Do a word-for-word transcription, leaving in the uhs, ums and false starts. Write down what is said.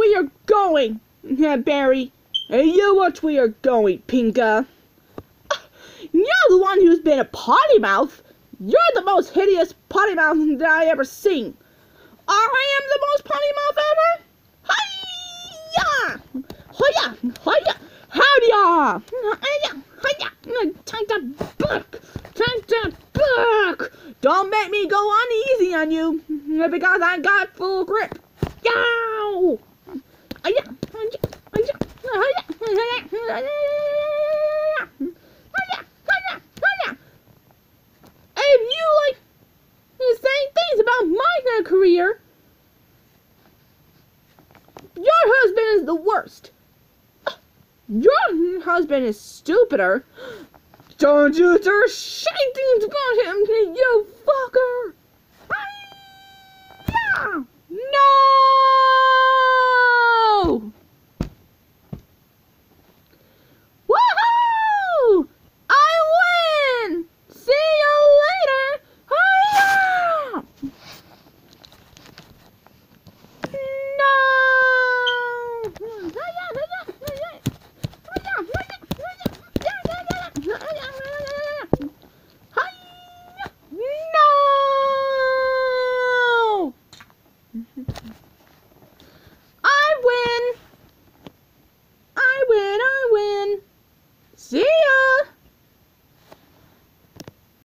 where you're going, yeah, Barry. And you watch where you're going, Pinka. You're the one who's been a potty mouth. You're the most hideous potty mouth that I ever seen. I am the most potty mouth ever. Hiya! Hiya! Hiya! Howdy! Hiya! Hiya! Take that back! Take that back! Don't make me go uneasy on you, because I got full grip. Yow! Hiya! Hiya! Hiya! Hiya! Hiya! Hiya! If you like saying things about my career, your husband is the worst. Your husband is stupider. Don't you dare say things about him, you fucker! Hi-ya!